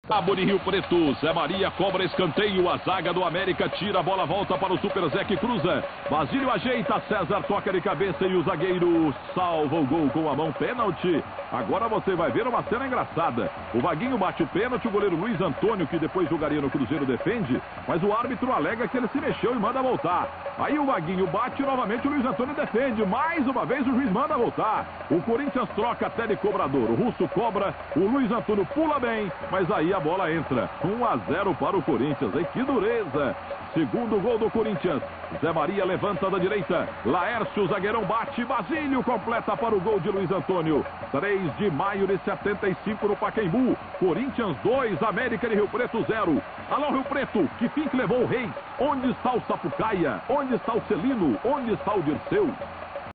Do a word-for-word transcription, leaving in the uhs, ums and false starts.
Cabo de Rio Preto, Zé Maria cobra escanteio, a zaga do América tira a bola, volta para o Super Zé que cruza, Basílio ajeita, César toca de cabeça e o zagueiro salva o gol com a mão, pênalti. Agora você vai ver uma cena engraçada, o Vaguinho bate o pênalti, o goleiro Luiz Antônio, que depois jogaria no Cruzeiro, defende, mas o árbitro alega que ele se mexeu e manda voltar. Aí o Vaguinho bate novamente, o Luiz Antônio defende, mais uma vez o juiz manda voltar. O Corinthians troca até de cobrador, o Russo cobra, o Luiz Antônio pula bem, mas aí a bola entra. um a zero para o Corinthians, hein? Que dureza! Segundo gol do Corinthians, Zé Maria levanta da direita, Laércio, o zagueirão bate, Basílio completa para o gol de Luiz Antônio. três de maio de setenta e cinco no Pacaembu, Corinthians dois, América de Rio Preto zero. Alô Rio Preto, que fim que levou o Reis? Onde está o Sapucaia? Onde está o Celino? Onde está o Dirceu?